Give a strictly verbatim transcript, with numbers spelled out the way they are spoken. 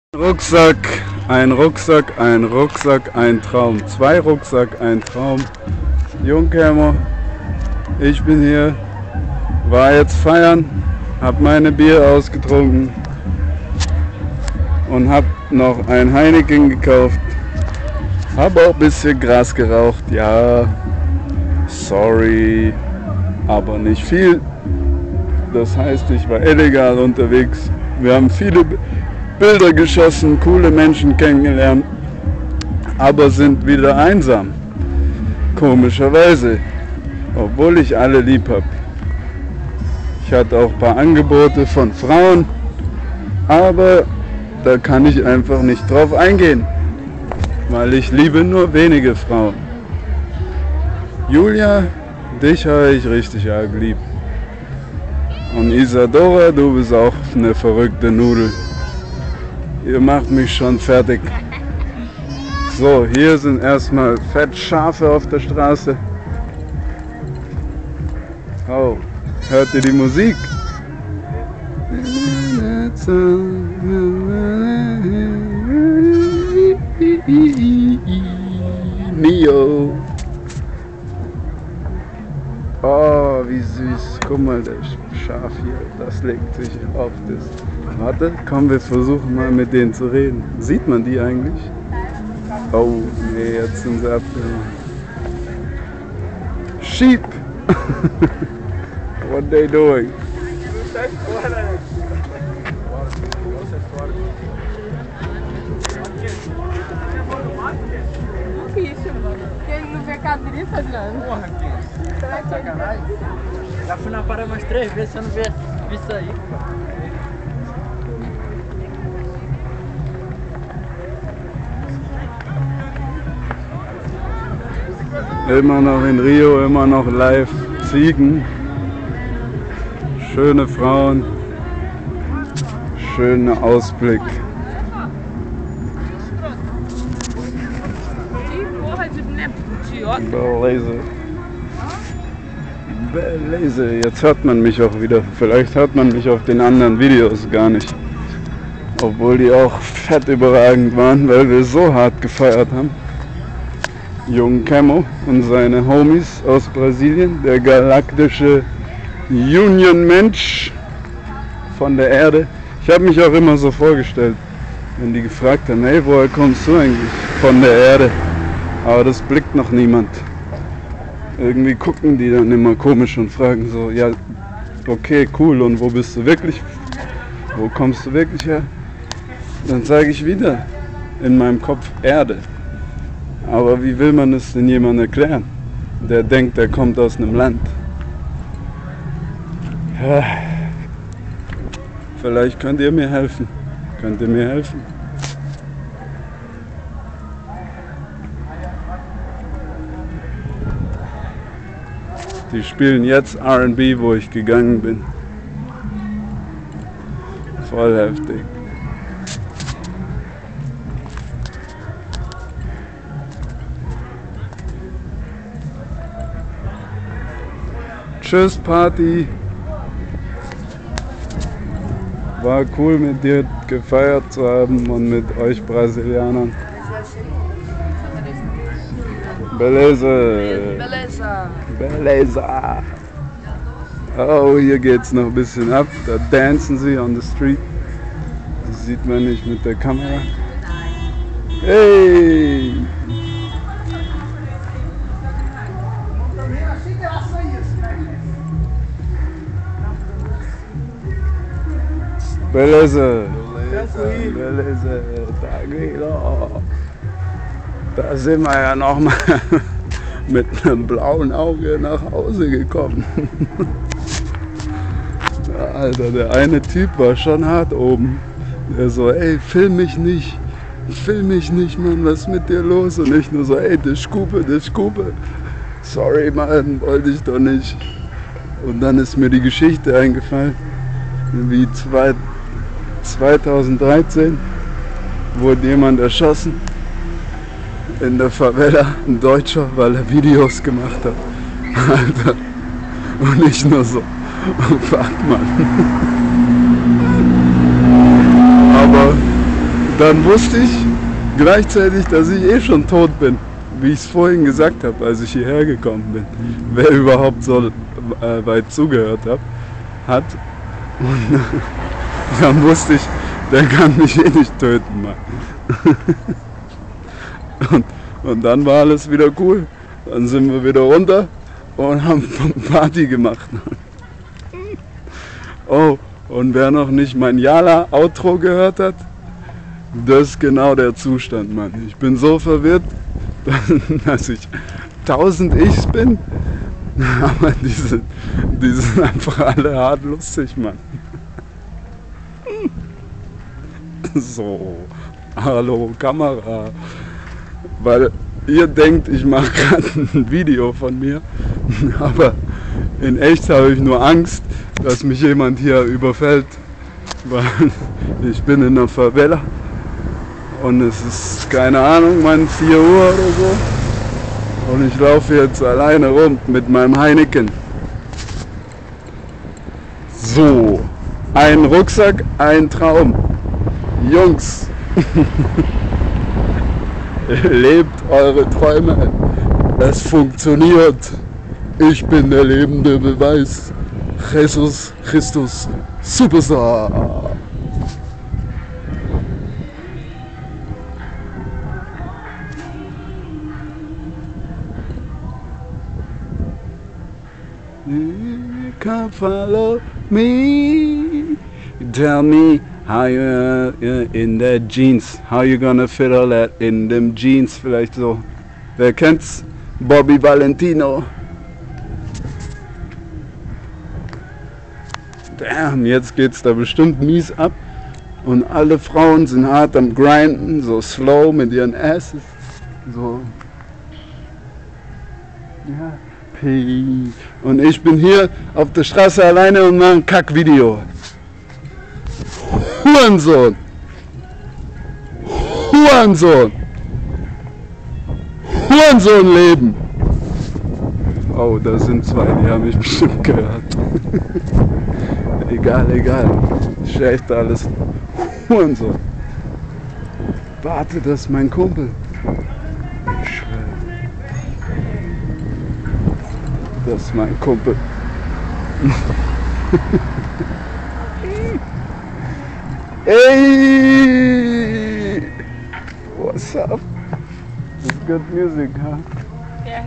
Rucksack, ein Rucksack, ein Rucksack, ein Traum. Zwei Rucksack, ein Traum. Jungkämmer, ich bin hier, war jetzt feiern, hab meine Bier ausgetrunken und hab noch ein Heineken gekauft. Hab auch ein bisschen Gras geraucht, ja, sorry, aber nicht viel. Das heißt, ich war illegal unterwegs. Wir haben viele Bilder geschossen, coole Menschen kennengelernt, aber sind wieder einsam. Komischerweise, obwohl ich alle lieb habe. Ich hatte auch ein paar Angebote von Frauen, aber da kann ich einfach nicht drauf eingehen, weil ich liebe nur wenige Frauen. Julia, dich habe ich richtig arg lieb. Und Isadora, du bist auch eine verrückte Nudel. Ihr macht mich schon fertig. So, hier sind erstmal Fettschafe auf der Straße. Oh, hört ihr die Musik? Mio. Oh, wie süß. Guck mal, das Schaf hier, das legt sich auf das. Warte, komm, wir versuchen mal mit denen zu reden. Sieht man die eigentlich? Oh, nee, jetzt sind sie abgehauen. Sheep! What they doing? Quem não vê cabrita, não. Porra, que será que sacanagem? Já fui na parada umas três vezes, você não vê isso aí, pô. Immer noch in Rio, immer noch live. Ziegen, schöne Frauen, schöner Ausblick. Beleze. Beleze. Jetzt hört man mich auch wieder. Vielleicht hört man mich auf den anderen Videos gar nicht. Obwohl die auch fett überragend waren, weil wir so hart gefeiert haben. Jungkämmer und seine Homies aus Brasilien, der galaktische Union-Mensch von der Erde. Ich habe mich auch immer so vorgestellt, wenn die gefragt haben, hey, woher kommst du eigentlich? Von der Erde. Aber das blickt noch niemand. Irgendwie gucken die dann immer komisch und fragen so, ja, okay, cool, und wo bist du wirklich? Wo kommst du wirklich her? Dann sage ich wieder, in meinem Kopf Erde. Aber wie will man es denn jemandem erklären, der denkt, er kommt aus einem Land? Ja. Vielleicht könnt ihr mir helfen. Könnt ihr mir helfen? Die spielen jetzt R and B, wo ich gegangen bin. Voll heftig. Tschüss Party. War cool mit dir gefeiert zu haben und mit euch Brasilianern. Beleza. Beleza. Beleza. Oh, hier geht's noch ein bisschen ab. Da dancen sie on the street. Das sieht man nicht mit der Kamera. Hey! Beleza. Beleza. Beleza. Tranquilo. Da sind wir ja noch mal mit einem blauen Auge nach Hause gekommen. Alter, der eine Typ war schon hart oben. Der so, ey, film mich nicht. Film mich nicht, Mann, was ist mit dir los? Und ich nur so, ey, Desculpe, Desculpe. Sorry, Mann, wollte ich doch nicht. Und dann ist mir die Geschichte eingefallen, wie zweitausenddreizehn wurde jemand erschossen in der Favela, ein Deutscher, weil er Videos gemacht hat. Alter. Und ich nur so, fuck, Mann. Aber dann wusste ich gleichzeitig, dass ich eh schon tot bin, wie ich es vorhin gesagt habe, als ich hierher gekommen bin. Wer überhaupt so äh, weit zugehört hat, hat. Und dann wusste ich, der kann mich eh nicht töten, Mann. und, und dann war alles wieder cool. Dann sind wir wieder runter und haben Party gemacht. Oh, und wer noch nicht mein Yala-Outro gehört hat, das ist genau der Zustand, Mann. Ich bin so verwirrt, dass ich tausend Ichs bin, aber diese, die sind einfach alle hart lustig, Mann. So, hallo Kamera, weil ihr denkt, ich mache gerade ein Video von mir, aber in echt habe ich nur Angst, dass mich jemand hier überfällt, weil ich bin in einer Favela und es ist, keine Ahnung, man vier Uhr oder so und ich laufe jetzt alleine rum mit meinem Heineken. So, ein Rucksack, ein Traum. Jungs, lebt eure Träume, es funktioniert. Ich bin der lebende Beweis. Jesus Christus Superstar. You can follow me. Tell me how you uh, in the jeans. How you gonna fit all that in them jeans? Vielleicht so. Wer kennt's? Bobby Valentino. Damn, jetzt geht's da bestimmt mies ab. Und alle Frauen sind hart am Grinden, so slow mit ihren Asses. So. Ja. P. Und ich bin hier auf der Straße alleine und mache ein Kackvideo. Hurensohn! Hurensohn! Hurensohn leben! Oh, da sind zwei, die haben mich bestimmt gehört. Egal, egal. Schlecht alles. Hurensohn. Warte, das ist mein Kumpel. Ich schwöre. Das ist mein Kumpel. Hey! What's up? It's good music, huh? Yeah.